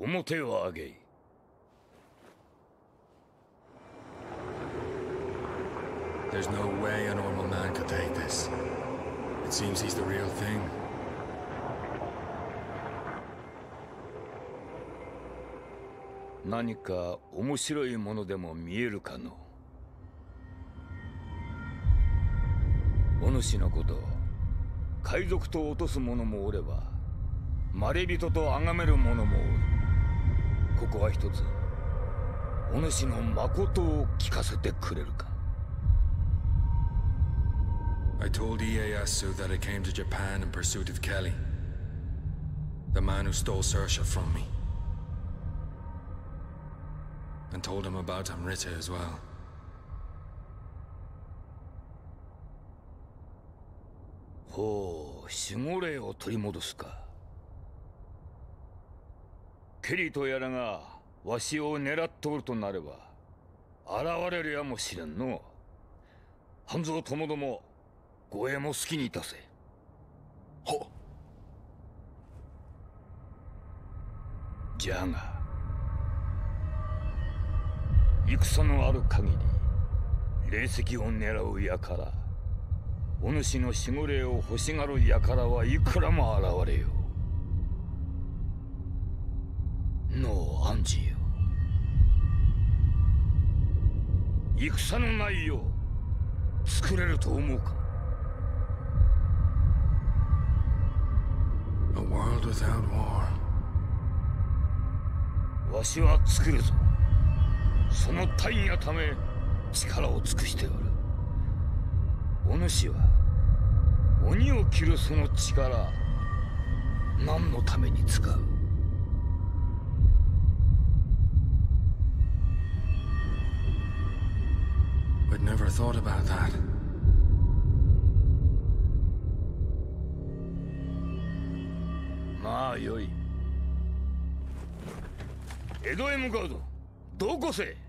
面を上げい。 There's no way a normal man could take this. It seems he's the real thing. 何か面白いものでも見えるかの。お主のこと、海賊と落とす者もおれば、まれびとと崇める者もおる。ここは一つ、お主の誠を聞かせてくれるか。 I told Ieyasu that I came to Japan in pursuit of Kelly, the man who stole Saoirse from me, and told him about Amrita as well. ほう、守護霊を取り戻すか。ケリとやらがわしを狙っておるとなれば現れるやもしれんの。半蔵ともども護衛も好きにいたせ。 はっ。 じゃが戦のある限り霊石を狙う輩、お主の守護霊を欲しがる輩はいくらも現れよう。のうアンジよ、戦のない世作れると思うか。 A world without war. わしは作るぞ。その大義ため力を尽くしておる。お主は鬼を切るその力、何のために使う。 I'd never thought about that. まあよい。江戸へ向かうぞ。どこせ。